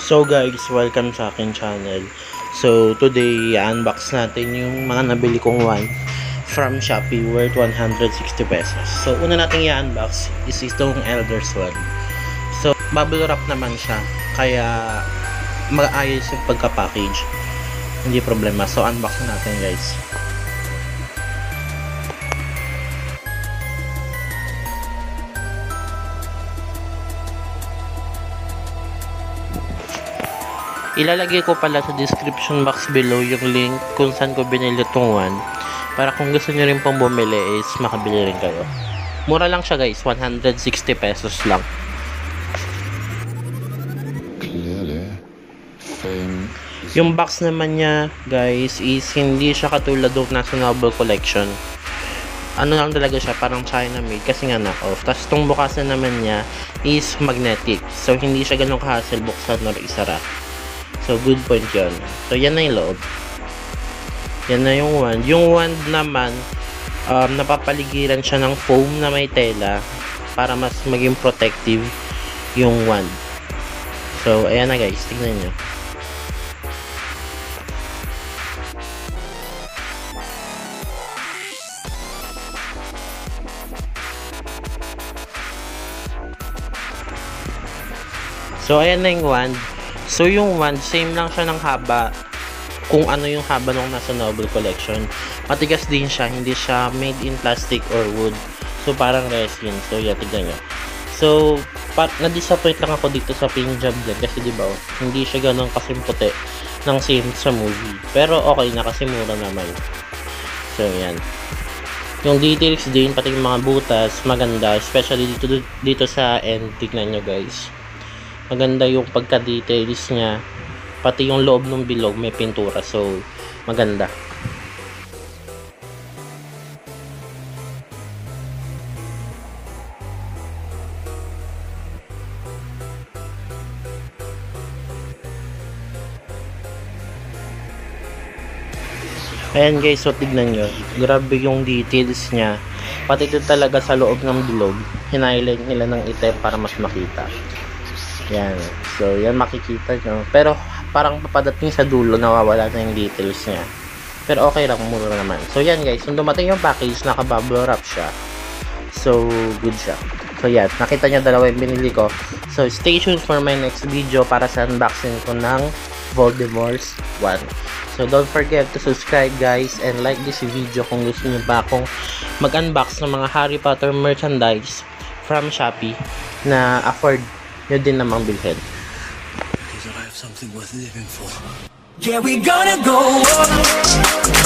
So guys, welcome sa akin channel. So today, unbox natin yung mga nabili kong wine from Shopee worth 160 pesos. So una natin i-unbox is itong Elder Swan. So bubble wrap naman siya, kaya maayos yung pagka-package. Hindi problema. So unbox natin guys. Ilalagay ko pala sa description box below yung link kung saan ko binili itong one, para kung gusto nyo rin pong bumili is makabili rin kayo. Mura lang siya guys, 160 pesos lang. Yung box naman niya guys is hindi siya katulad ng nasa Noble Collection. Ano lang talaga siya, parang China made kasi nga knock-off. Tapos itong bukasan naman niya is magnetic, so hindi siya ganun ka-hassle buksan or isara. So, good point yun. So, yan na yung loob. Yan na yung wand. Yung wand naman, napapaligiran siya ng foam na may tela para mas maging protective yung wand. So, ayan na guys. Tignan nyo. So, ayan na yung wand. So, yung wand, same lang siya ng haba kung ano yung haba nung nasa Noble Collection. Matigas din siya, hindi siya made in plastic or wood. So, parang resin. So, yan, tignan nyo. So, na-disappoint lang ako dito sa paint job din kasi diba, hindi siya ganun kasimputi ng same sa movie. Pero okay na kasi mura naman. So, yan. Yung details din, pati yung mga butas, maganda. Especially dito sa end, tignan nyo guys. Maganda yung pagka-details niya, pati yung loob ng bilog may pintura, so maganda. Ayan guys, so tignan nyo, grabe yung details niya, pati ito talaga sa loob ng bilog, hinighlight nila ng item para mas makita. Yan. So, yan makikita nyo. Pero, parang papadating sa dulo, nawawala na yung details niya. Pero, okay lang. Mura naman. So, yan guys. Kung dumating yung package, naka-bubble wrap siya. So, good siya. So, yan. Nakita nyo dalawa yung binili ko. So, stay tuned for my next video para sa unboxing ko ng Voldemort's one. So, don't forget to subscribe guys and like this video kung gusto nyo pa akong mag-unbox ng mga Harry Potter merchandise from Shopee na afford nyo din namang bilhin. Yeah, we gonna go